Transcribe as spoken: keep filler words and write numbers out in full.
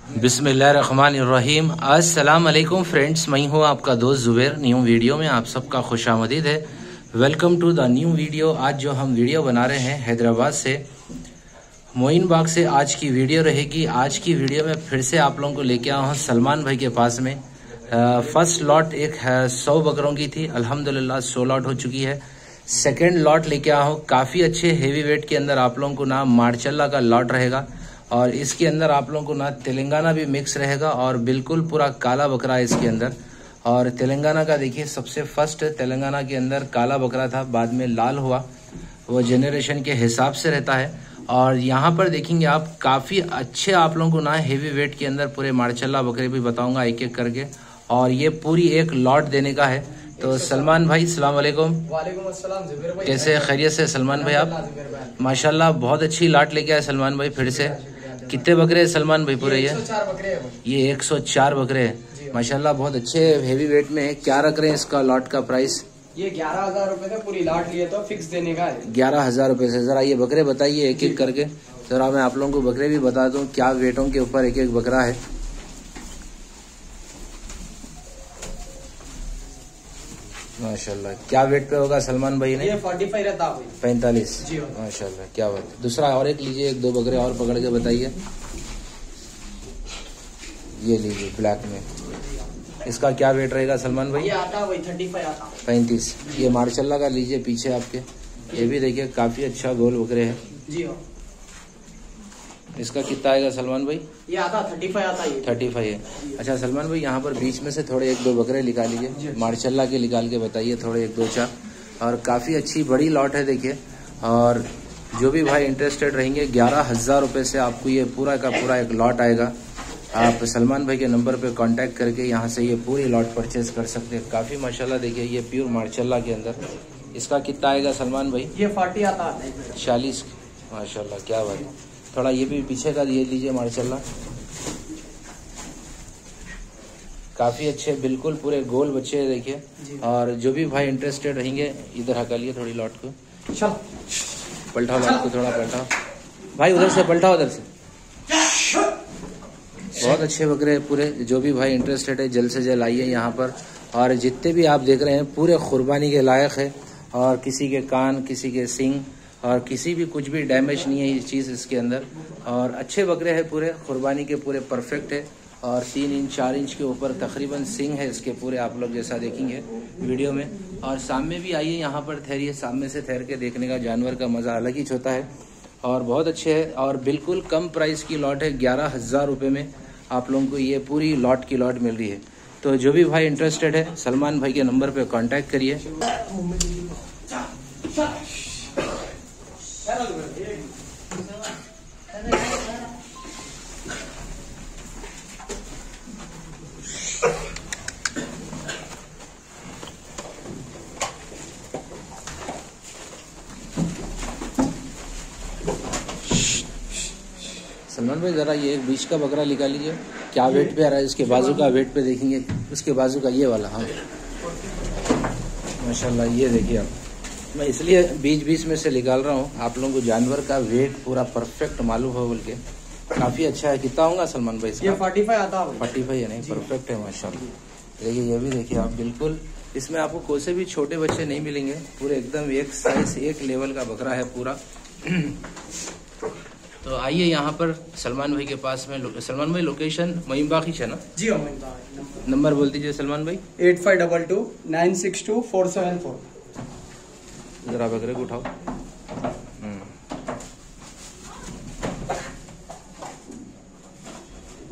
बिस्मिल्लाहिर्रहमानिर्रहीम। अस्सलाम वालेकुम फ्रेंड्स, मैं हूँ आपका दोस्त जुबैर। न्यू वीडियो में आप सबका खुशामदीद है। Welcome to the new video. आज जो हम वीडियो बना रहे हैं हैदराबाद से, मोइन बाग से आज की वीडियो रहेगी। आज की वीडियो में फिर से आप लोगों को लेके आया हूँ सलमान भाई के पास में। फर्स्ट लॉट एक है सौ बकरों की थी, अल्हम्दुलिल्लाह सौ लॉट हो चुकी है। सेकेंड लॉट लेके आया हूँ काफ़ी अच्छे हेवी वेट के अंदर आप लोगों को ना मार्शल्ला का लॉट रहेगा, और इसके अंदर आप लोगों को ना तेलंगाना भी मिक्स रहेगा, और बिल्कुल पूरा काला बकरा है इसके अंदर। और तेलंगाना का देखिए, सबसे फर्स्ट तेलंगाना के अंदर काला बकरा था, बाद में लाल हुआ, वो जेनरेशन के हिसाब से रहता है। और यहाँ पर देखेंगे आप काफ़ी अच्छे आप लोगों को ना हेवी वेट के अंदर पूरे मार्शल्ला बकरे भी बताऊंगा एक एक करके, और ये पूरी एक लॉट देने का है। तो सलमान भाई सलाम वालेकुम। वालेकुम अस्सलाम जुबैर भाई, कैसे खैरियत से सलमान भाई आप? माशाल्लाह बहुत अच्छी लॉट लेके आए सलमान भाई फिर से। कितने बकरे हैं सलमान भाई पूरे? ये एक सौ चार बकरे हैं। ये एक सौ चार बकरे हैं माशाल्लाह, बहुत अच्छे हेवी वेट में है। क्या रख रहे हैं इसका लॉट का प्राइस? ये ग्यारह हजार रूपए था, पूरी लॉट लिए तो फिक्स देने का है। ग्यारह हजार रूपए से। जरा ये बकरे बताइए एक एक करके, जरा मैं आप लोगों को बकरे भी बता दूं क्या वेटों के ऊपर एक एक बकरा है। माशाल्लाह क्या वेट पे होगा सलमान भाई ने? ये पैंतालीस रहता है। पैंतालीस। जी माशाल्लाह क्या बात। दूसरा और एक लीजिए, एक दो बकरे और पकड़ के बताइए। ये लीजिए ब्लैक में, इसका क्या वेट रहेगा सलमान भाई? ये आता वही पैंतीस आता। पैंतीस। ये मार्शल्ला का लीजिए पीछे आपके, ये भी देखिए काफी अच्छा गोल बकरे है जी हाँ। इसका कितना आएगा सलमान भाई? ये आता पैंतीस आता है। थर्टी फाइव है। अच्छा सलमान भाई, यहाँ पर बीच में से थोड़े एक दो बकरे निकाल लीजिए, मार्शल्ला के निकाल के बताइए थोड़े एक दो चार। और काफ़ी अच्छी बड़ी लॉट है देखिए। और जो भी भाई इंटरेस्टेड रहेंगे, ग्यारह हज़ार रुपये से आपको ये पूरा का पूरा एक लॉट आएगा। आप सलमान भाई के नंबर पे कांटेक्ट करके यहाँ से ये पूरी लॉट परचेज कर सकते हैं। काफ़ी माशाल्लाह देखिए, ये प्योर मार्शल्ला के अंदर। इसका कितना आएगा सलमान भाई? ये चालीस आता है। चालीस। माशाल्लाह क्या बात है। थोड़ा ये भी पीछे का ये लीजिए मार्शल्ला, काफी अच्छे बिल्कुल पूरे गोल बच्चे हैं देखिए। और जो भी भाई इंटरेस्टेड रहेंगे, इधर हटा लिए थोड़ी लॉट को, चल पलटाओ लॉट को, थोड़ा पलटाओ भाई, उधर से पलटाओ, उधर से। बहुत अच्छे बकरे पूरे। जो भी भाई इंटरेस्टेड है जल्द से जल्द आइए यहाँ पर। और जितने भी आप देख रहे हैं पूरे कुर्बानी के लायक है, और किसी के कान, किसी के सींग और किसी भी कुछ भी डैमेज नहीं है ये चीज़ इसके अंदर। और अच्छे बकरे हैं पूरे, कुर्बानी के पूरे परफेक्ट है। और तीन इंच चार इंच के ऊपर तकरीबन सिंग है इसके पूरे, आप लोग जैसा देखेंगे वीडियो में। और सामने भी आइए यहाँ पर, ठहरिए, सामने से ठहर के देखने का जानवर का मज़ा अलग ही होता है। और बहुत अच्छे है, और बिल्कुल कम प्राइस की लॉट है। ग्यारह हज़ार रुपये में आप लोगों को ये पूरी लॉट की लॉट मिल रही है। तो जो भी भाई इंटरेस्टेड है सलमान भाई के नंबर पर कॉन्टैक्ट करिए। सलमान भाई जरा ये एक बीच का बकरा निकाल लीजिए, क्या वेट पे आ रहा है? इसके बाजू का वेट पे देखेंगे, उसके बाजू का ये वाला। हाँ माशाल्लाह ये देखिए आप, मैं इसलिए बीच बीच में से निकाल रहा हूँ आप लोगों को जानवर का वेट पूरा परफेक्ट मालूम हो बोल के। काफ़ी अच्छा है। कितना होगा सलमान भाई? ये पैंतालीस आता है। पैंतालीस है नहीं, परफेक्ट है माशाल्लाह। देखिए ये भी देखिए आप, बिल्कुल इसमें आपको कोई से भी छोटे बच्चे नहीं मिलेंगे, पूरे एकदम एक साइज एक लेवल का बकरा है पूरा। तो आइए यहाँ पर सलमान भाई के पास में। सलमान भाई लोकेशन मोइन बाग ही है ना? जी हाँ, मोइन बाग। नंबर बोल दीजिए सलमान भाई। Eight five double two nine six two four seven four. जरा बकरे को उठाओ।